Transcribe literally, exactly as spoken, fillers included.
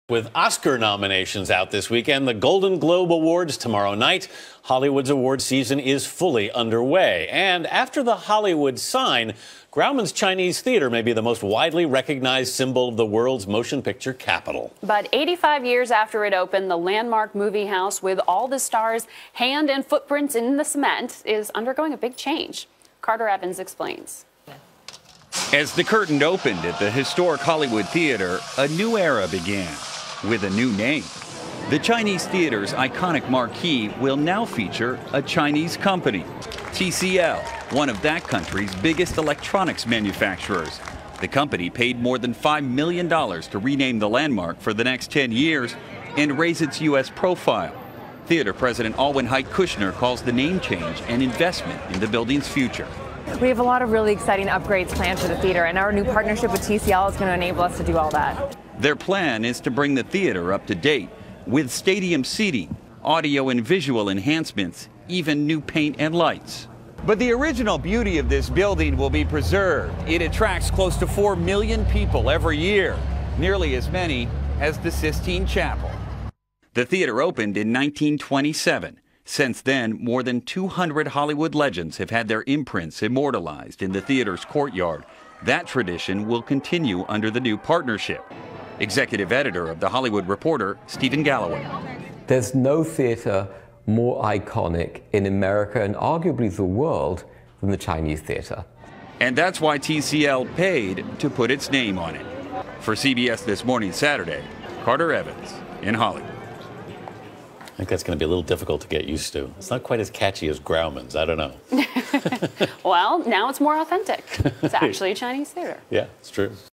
With Oscar nominations out this weekend, the Golden Globe Awards tomorrow night, Hollywood's award season is fully underway. And after the Hollywood sign, Grauman's Chinese Theater may be the most widely recognized symbol of the world's motion picture capital. But eighty-five years after it opened, the landmark movie house with all the stars' hand and footprints in the cement is undergoing a big change. Carter Evans explains. As the curtain opened at the historic Hollywood Theater, a new era began. With a new name. The Chinese Theater's iconic marquee will now feature a Chinese company, T C L, one of that country's biggest electronics manufacturers. The company paid more than five million dollars to rename the landmark for the next ten years and raise its U S profile. Theater President Alwyn Height Kushner calls the name change an investment in the building's future. We have a lot of really exciting upgrades planned for the theater, and our new partnership with T C L is going to enable us to do all that. Their plan is to bring the theater up to date with stadium seating, audio and visual enhancements, even new paint and lights. But the original beauty of this building will be preserved. It attracts close to four million people every year, nearly as many as the Sistine Chapel. The theater opened in nineteen twenty-seven. Since then, more than two hundred Hollywood legends have had their imprints immortalized in the theater's courtyard. That tradition will continue under the new partnership. Executive editor of The Hollywood Reporter, Stephen Galloway. There's no theater more iconic in America and arguably the world than the Chinese theater. And that's why T C L paid to put its name on it. For C B S This Morning Saturday, Carter Evans in Hollywood. I think that's going to be a little difficult to get used to. It's not quite as catchy as Grauman's. I don't know. Well, now it's more authentic. It's actually a Chinese theater. Yeah, it's true.